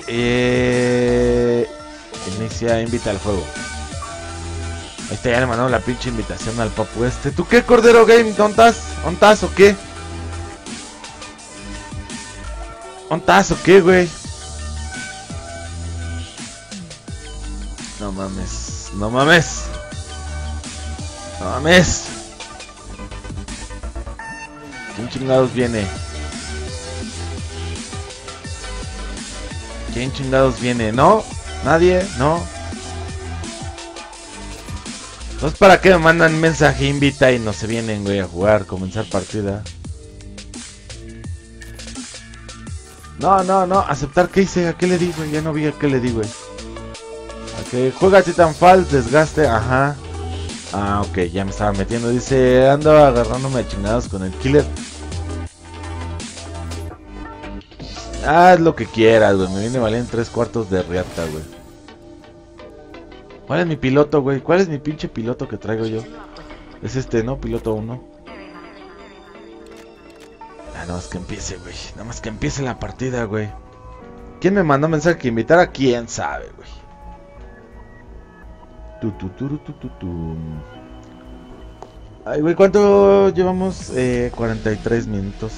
Inicia, invita al juego. Ahí está, ya le mandaron la pinche invitación al papu este. ¿Tú qué, Cordero Game? ¿Ontas? ¿Ontas o qué? ¿Ontas o qué, güey? No mames. No mames. No mames. ¿Quién chingados viene? ¿Quién chingados viene? ¿No? ¿Nadie? ¿No? Entonces, ¿para qué me mandan mensaje invita y no se vienen, güey, a jugar, comenzar partida? No, aceptar, ¿qué hice? ¿A qué le di, güey? Ya no vi a qué le di, güey. A que juega Titanfall, desgaste, ajá. Ah, ok, ya me estaba metiendo. Dice, ando agarrándome a chingados con el killer. Haz lo que quieras, güey. Me viene valiendo 3/4 de riata, güey. ¿Cuál es mi piloto, güey? ¿Cuál es mi pinche piloto que traigo yo? Es ¿no? Piloto 1. Nada más que empiece, güey. Nada más que empiece la partida, güey. ¿Quién me mandó mensaje que invitara? ¿Quién sabe, güey? Ay, güey, ¿cuánto llevamos? 43 minutos.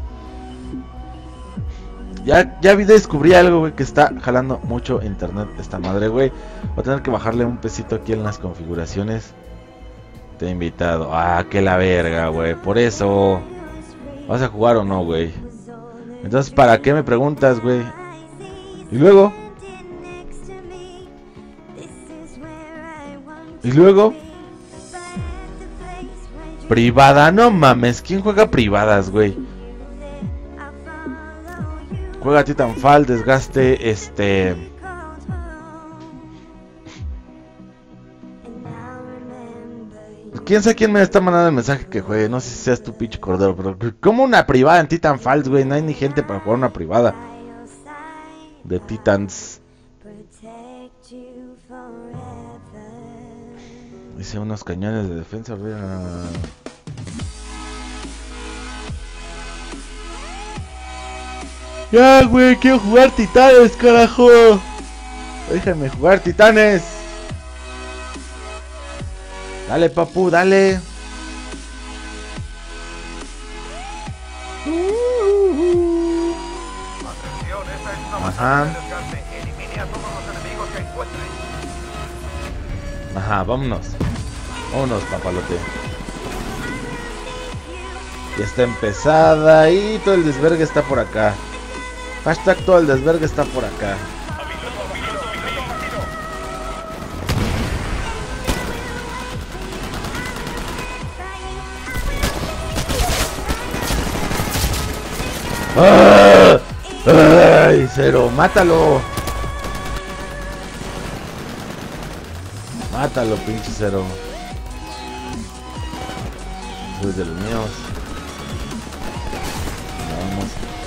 Ya descubrí algo, güey, que está jalando mucho internet esta madre, güey. Voy a tener que bajarle un pesito aquí en las configuraciones. Te he invitado. Ah, que la verga, güey. Por eso. ¿Vas a jugar o no, güey? Entonces, ¿para qué me preguntas, güey? Y luego. Privada, no mames. ¿Quién juega privadas, güey? Juega Titanfall, desgaste, ¿Quién sabe quién me está mandando el mensaje que juegue? No sé si seas tu pinche Cordero, pero ¿cómo una privada en Titanfall, güey? No hay ni gente para jugar una privada de Titans. Hice unos cañones de defensa. Ya, güey, quiero jugar Titanes, carajo. Déjenme jugar Titanes. Dale, papu, dale. Atención, esta es una Ajá. batalla de desgaste. Elimine a todos los enemigos que encuentre. Ajá, vámonos. Vámonos, papalote. Ya está empezada y todo el desvergue está por acá. Hashtag todo el desvergue está por acá. ¡Ah! ¡Ay, Cero! ¡Mátalo! Mátalo, pinche Cero. Soy de los míos. Vamos.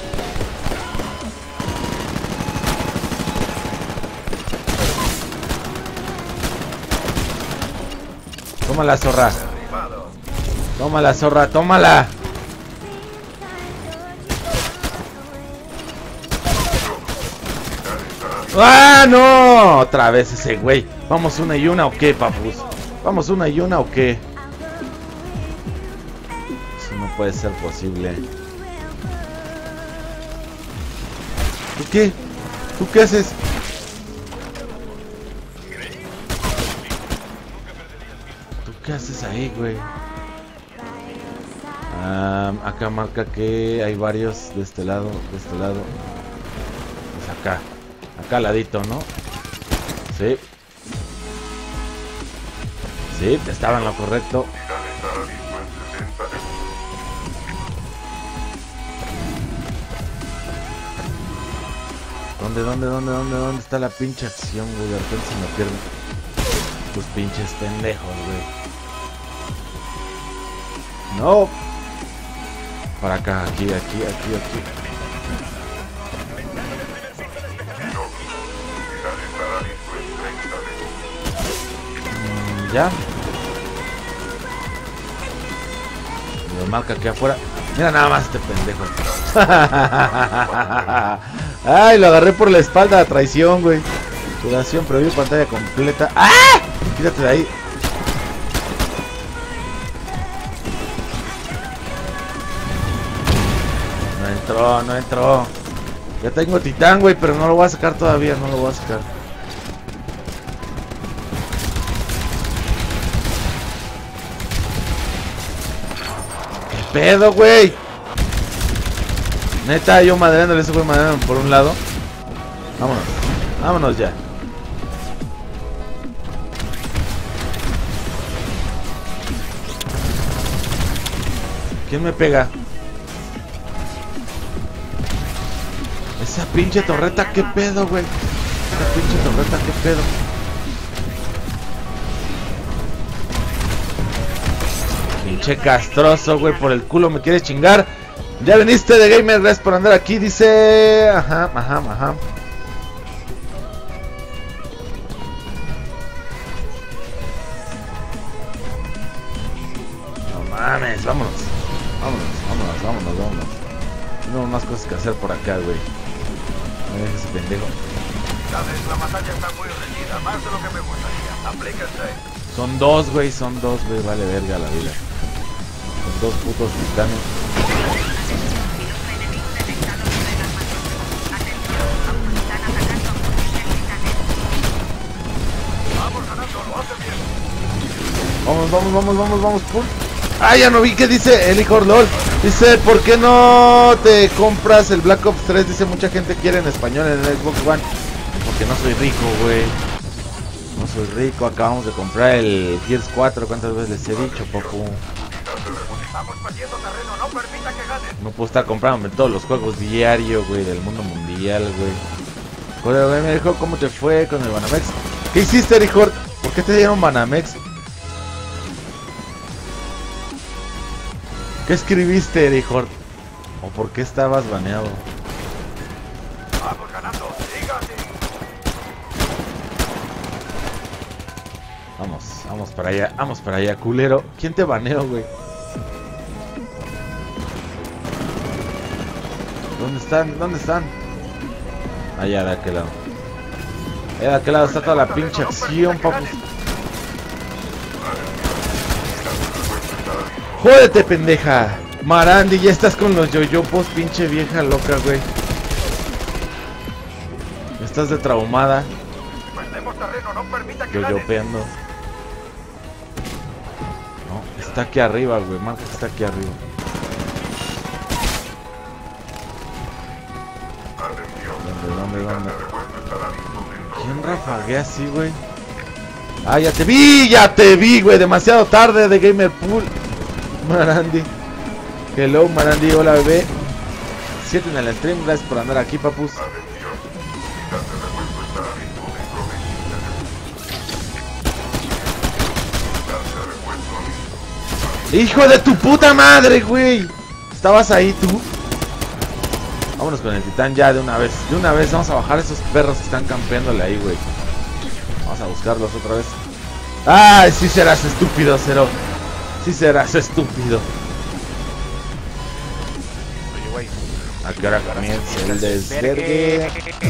Tómala, zorra. Derribado. Tómala, zorra, tómala. ¡Ah, no! Otra vez ese güey. ¿Vamos una y una o qué, papus? ¿Vamos una y una o qué? Eso no puede ser posible. ¿Tú qué? ¿Tú qué haces? ¿Tú qué haces ahí, güey? Acá marca que hay varios de este lado, de este lado. Pues acá. Acá al ladito, ¿no? Sí. Sí, estaba en lo correcto. ¿Dónde está la pinche acción, güey? De repente se me pierden tus pinches pendejos, güey. No. Para acá, aquí. Ya. Me marca aquí afuera. Mira nada más este pendejo. Ay, lo agarré por la espalda, traición, güey. Duración, previo pantalla completa. ¡Ah! Quítate de ahí. No entró. Ya tengo titán, güey, pero no lo voy a sacar todavía, no lo voy a sacar. ¿Qué pedo, güey? Neta, yo madreándole, ese güey madreándole por un lado. Vámonos ya. ¿Quién me pega? Esa pinche torreta, ¿qué pedo, güey? Esa pinche torreta, ¿qué pedo? Pinche castroso, güey, por el culo me quieres chingar. Ya veniste de Gamer, gracias por andar aquí, dice... Ajá. No mames, vámonos. Tengo más cosas que hacer por acá, güey. No dejes ese pendejo. Sabes, la batalla está muy reñida, más de lo que me gustaría. Aplíquense. Son dos, güey, vale verga la vida. Son dos putos titanes. Vamos, pum. Ah, ya no vi qué dice el hijo LOL. Dice, ¿por qué no te compras el Black Ops 3? Dice, mucha gente quiere en español en el Xbox One. Porque no soy rico, güey. No soy rico, acabamos de comprar el Gears 4. ¿Cuántas veces les he dicho, poco? Estamos perdiendo terreno, no permita que ganen. No puedo estar comprándome todos los juegos diario, güey, del mundo mundial, güey. Joder, güey, me dijo, ¿cómo te fue con el Banamex? ¿Qué hiciste, Richard? ¿Por qué te dieron Banamex? ¿Qué escribiste, Richard? ¿O por qué estabas baneado? Vamos ganando, siga así. Vamos para allá, culero. ¿Quién te baneó, güey? ¿Dónde están? Allá de aquel lado. De aquel lado está toda la pinche acción, papus. ¡Jódete, pendeja! Marandi, ya estás con los yoyopos, pinche vieja loca, güey. Estás de traumada. Yoyopeando. No, está aquí arriba, güey. Marca que está aquí arriba. ¿Dónde? ¿Quién rafaguea así, güey? Ah, ya te vi, güey. Demasiado tarde de Gamer Pool. Marandi. Hello, Marandi. Hola, bebé. 7 en el stream. Gracias por andar aquí, papus. ¡Hijo de tu puta madre, güey! ¿Estabas ahí tú? Vámonos con el titán ya de una vez. De una vez vamos a bajar a esos perros que están campeándole ahí, güey. Vamos a buscarlos otra vez. ¡Ay, sí serás estúpido, Cero! Sí serás estúpido. Oye, güey. ¿A qué hora comienza el desvergue?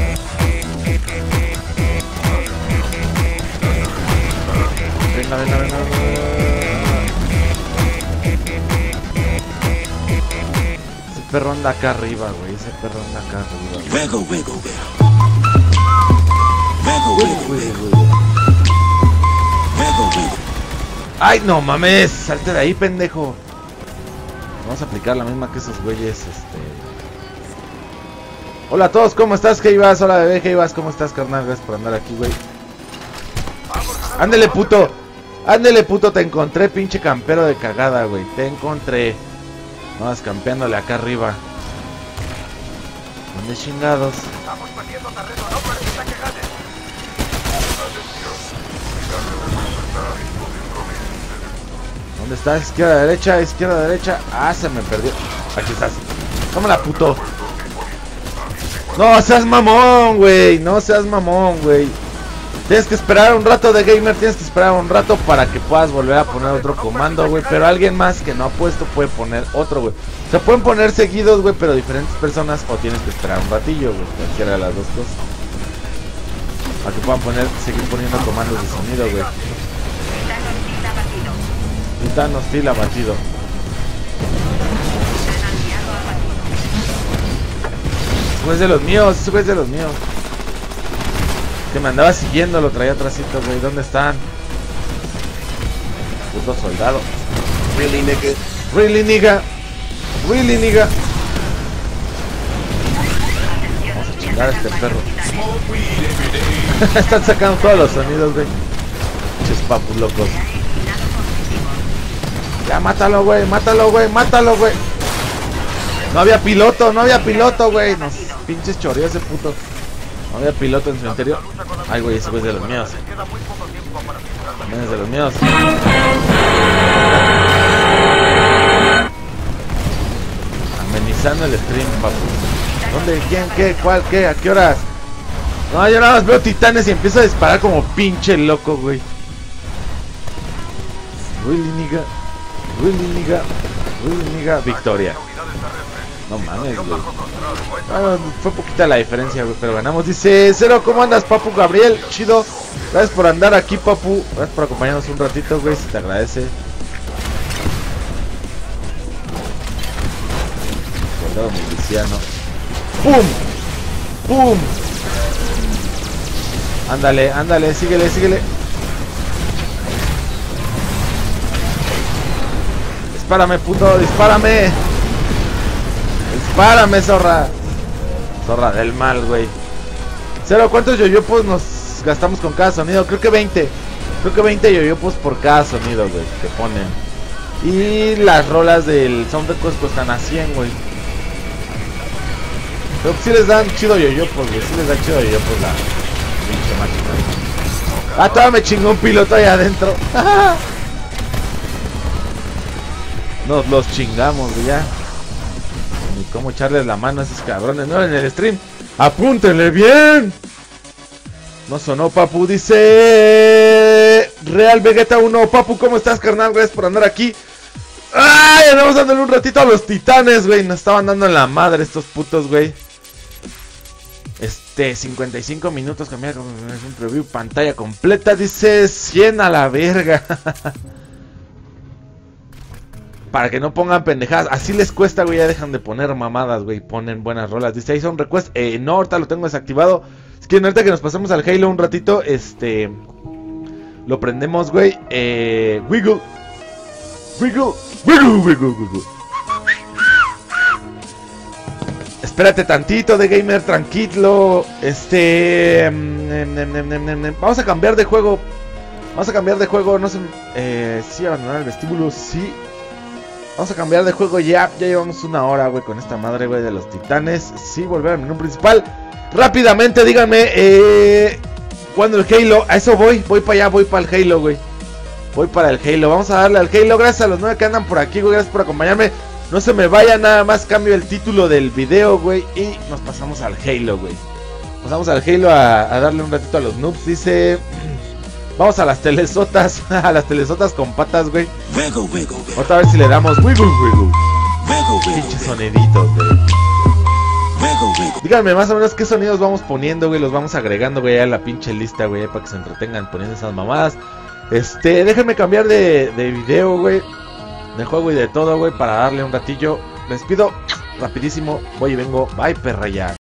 Venga. Ese perro anda acá arriba, güey. Ese perro anda acá arriba. ¡Ay, no mames! ¡Salte de ahí, pendejo! Vamos a aplicar la misma que esos güeyes, Hola a todos, ¿cómo estás, Heibas? Hola, bebé, Heibas, ¿cómo estás, carnal? Gracias por andar aquí, güey. ¡Ándele, puto! ¡Ándele, puto! Te encontré, pinche campero de cagada, güey. Te encontré. No, campeándole acá arriba. ¿Dónde chingados? Estamos perdiendo terreno, no permita que ganes. ¿Dónde estás? Izquierda, derecha. Ah, se me perdió. Aquí estás. Tómala, puto. No seas mamón, güey. Tienes que esperar un rato de gamer. Tienes que esperar un rato para que puedas volver a poner otro comando, güey. Pero alguien más que no ha puesto puede poner otro, güey. Se pueden poner seguidos, güey, pero diferentes personas. O tienes que esperar un ratillo, güey. Cualquiera de las dos cosas. Para que puedan seguir poniendo comandos de sonido, güey. Titán hostil abatido. Ese es de los míos. Que me andaba siguiendo, lo traía atrásito, güey. ¿Dónde están? Puto soldado. Really nigga. Vamos a chingar a este perro. Están sacando todos los sonidos, güey. Pinches papus locos. Ya, mátalo, güey. No había piloto, güey. Nos pinches choreó ese puto. No había piloto en su interior. Ay, güey, ese güey es de los míos. También es de los míos. Amenizando el stream, papu. ¿Dónde? ¿Quién? ¿Qué? ¿Cuál? ¿Qué? ¿A qué horas? No, yo nada más veo titanes y empiezo a disparar como pinche loco, güey. Really nigga. Victoria. No mames, güey. Bueno, fue poquita la diferencia, güey, pero ganamos. Dice Cero, ¿cómo andas, papu? Gabriel, chido. Gracias por andar aquí, papu. Gracias por acompañarnos un ratito, güey, se te agradece. Soldado miliciano. ¡Pum! Ándale, síguele. Dispárame, puto, dispárame, zorra. Zorra del mal, güey. Cero, ¿cuántos yoyopos nos gastamos con cada sonido? Creo que 20 yoyopos por cada sonido, güey, que ponen. Y las rolas del sound de Costco están a 100, güey. Pero sí les dan chido yoyopos, güey. La pinche máquina. Ah, todavía me chingó un piloto ahí adentro. Nos los chingamos, güey, ya. Ni cómo echarles la mano a esos cabrones, ¿no? En el stream. ¡Apúntenle bien! No sonó, papu, dice... Real Vegeta 1. Papu, ¿cómo estás, carnal? Gracias por andar aquí. ¡Ay! Andamos dándole un ratito a los titanes, güey. Nos estaban dando en la madre estos putos, güey. 55 minutos, cambiar es un preview, pantalla completa, dice 100 a la verga. Para que no pongan pendejadas, así les cuesta, güey, ya dejan de poner mamadas, güey, ponen buenas rolas. Dice, ahí son request, no, ahorita lo tengo desactivado. Es que ahorita que nos pasemos al Halo un ratito, lo prendemos, güey. Wiggle. Espérate tantito de gamer, tranquilo. Vamos a cambiar de juego. No sé. Sí, abandonar el vestíbulo, sí. Vamos a cambiar de juego ya. Ya llevamos una hora, güey, con esta madre, güey, de los titanes. Sí, volver al menú principal. Rápidamente, díganme. ¿Cuándo el Halo? A eso voy para allá, voy para el Halo, güey. Voy para el Halo, vamos a darle al Halo. Gracias a los 9 que andan por aquí, güey, gracias por acompañarme. No se me vaya, nada más cambio el título del video, güey. Y nos pasamos al Halo, güey. Pasamos al Halo a darle un ratito a los noobs. Dice... Vamos a las telesotas. A las telesotas con patas, güey. Otra vez si le damos wiggle. Pinches soniditos, güey. Díganme más o menos qué sonidos vamos poniendo, güey. Los vamos agregando, güey, a la pinche lista, güey, para que se entretengan poniendo esas mamadas. Déjenme cambiar de video, güey, de juego y de todo, güey, para darle un ratillo. Les pido rapidísimo, voy y vengo. Bye, perra, ya.